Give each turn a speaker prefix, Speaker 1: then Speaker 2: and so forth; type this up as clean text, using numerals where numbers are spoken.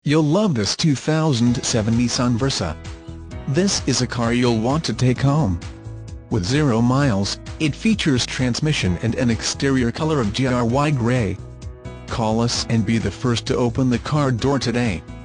Speaker 1: You'll love this 2007 Nissan Versa. This is a car you'll want to take home. With 0 miles, it features transmission and an exterior color of GRY Grey. Call us and be the first to open the car door today.